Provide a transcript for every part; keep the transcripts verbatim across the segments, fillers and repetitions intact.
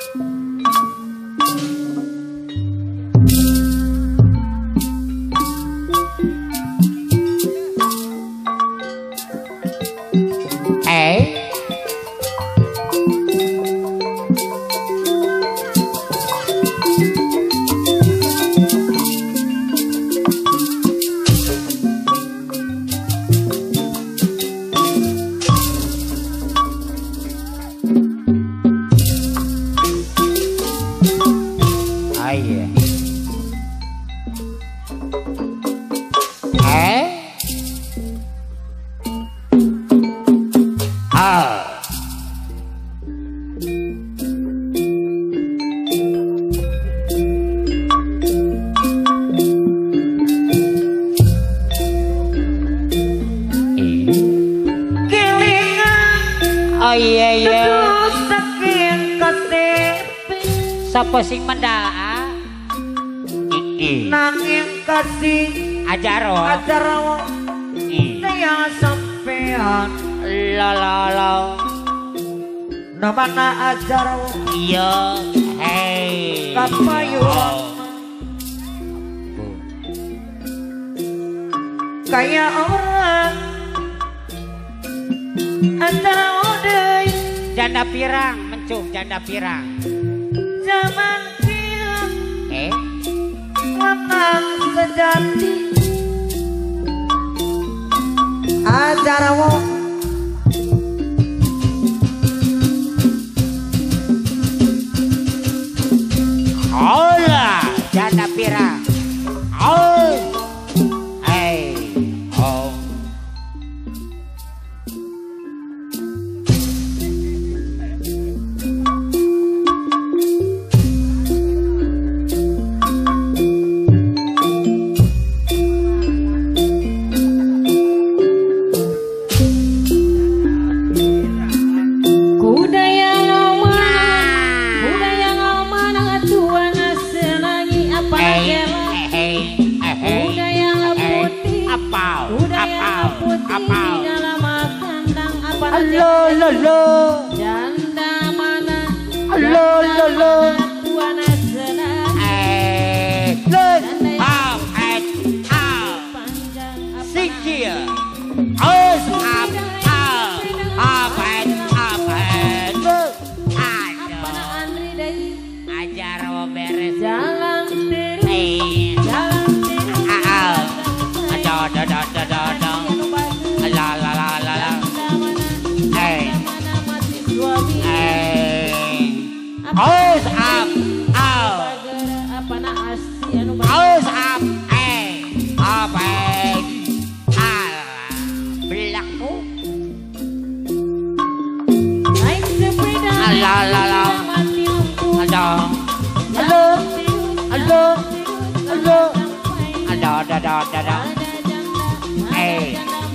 Sapa sing mendaa iki nanging kasih ajaro ajaro saya sampean la la la namana ajaro iya hei kapayuan kayak orang ajaro deui janda pirang mencuh janda pirang zaman kieu eh lanang sejati ajarawo hola janda pirang oh hey oh Lo lo lo janda mana lo lo lo tuan senang eh lo up and up sikil us up up up and up and apa Andri deui ajar beres jalan terus eh jalan terus ah ada ada ada ada la la la la la Aus up, out. apa na asti anu Aus up, eh, up, eh, ah, belakku. naik sepeda La la la, mati lampu ada, halo halo halo ada, ada, ada, ada, ada. Eh,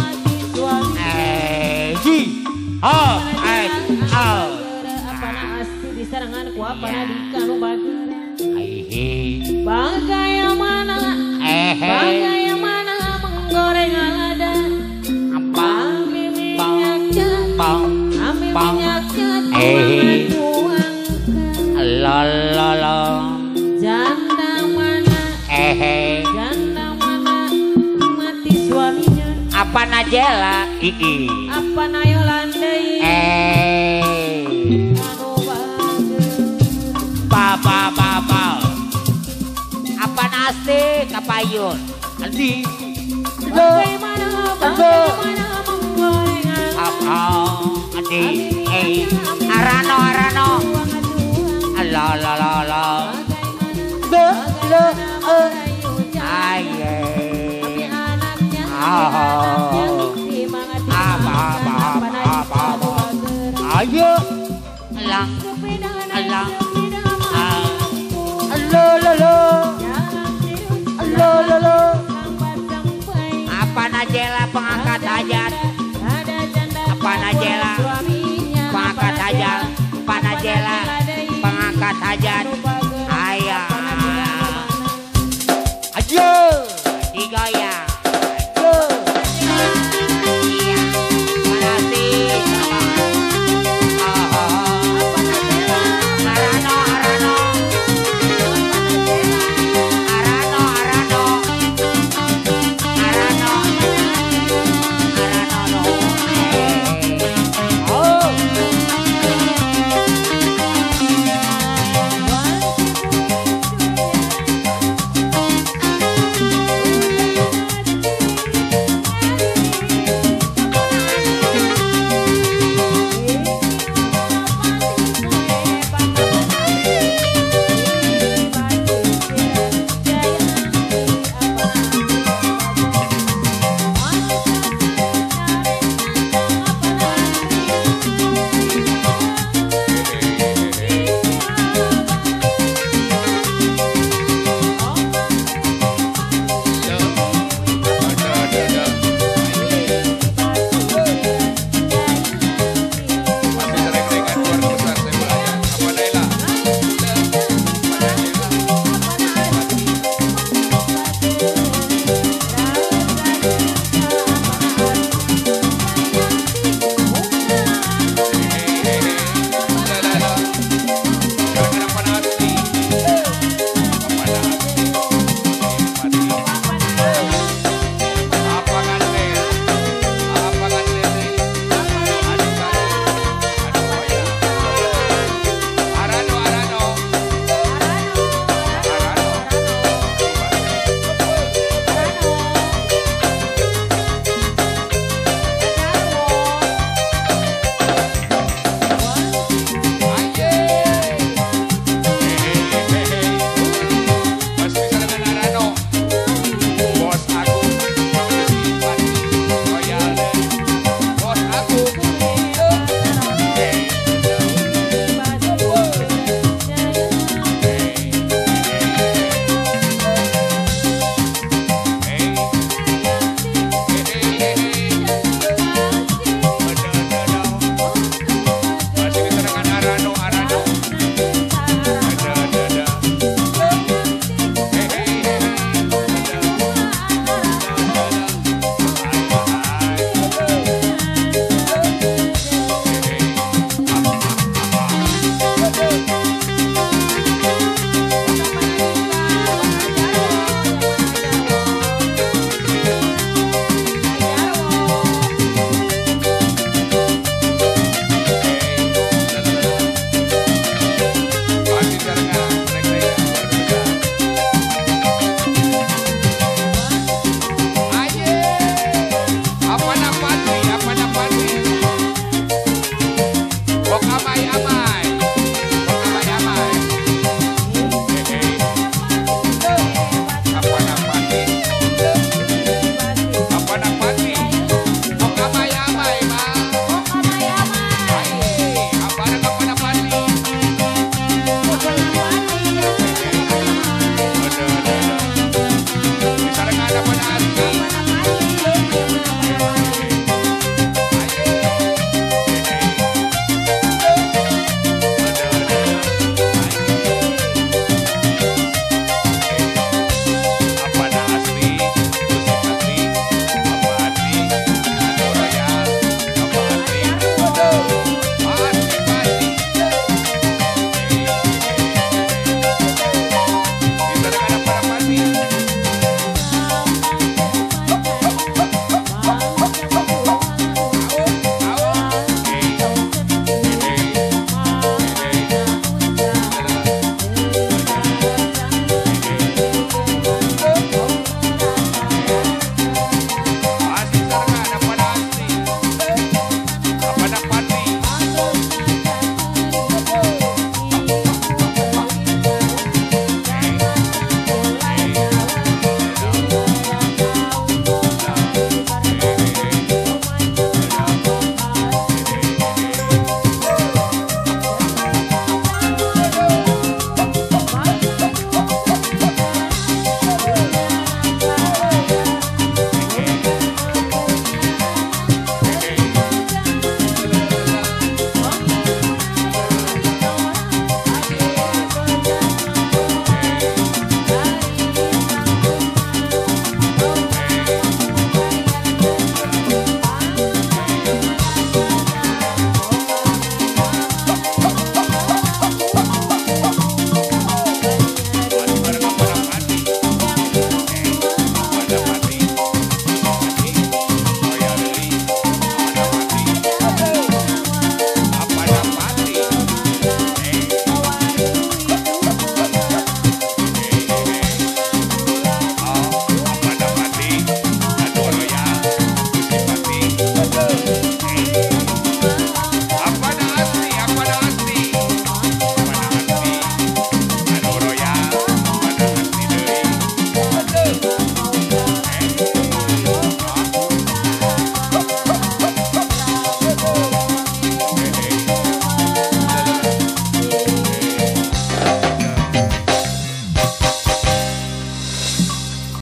eh, ji, oh, eh, oh. Serangan ku apa na dikanu bagera Hehe. bagaimana Eh, bagaimana menggoreng lada apa? ambil minyaknya Bang, ambil bang. minyaknya Eh. tuangkan La la la. janda mana Eh, janda mana mati suaminya apa najela? Iki. apa na yolandai Eh. Papa papa apa nasi kapayun nanti bagaimana bagaimana menggoreng apa nanti eh arano arano la la la la lo lo aye ah apa apa apa apa ayo lang lang lo lo lo lo lo lo apa najela pengangkat hajat apa najela pengangkat hajat apa najela pengangkat hajat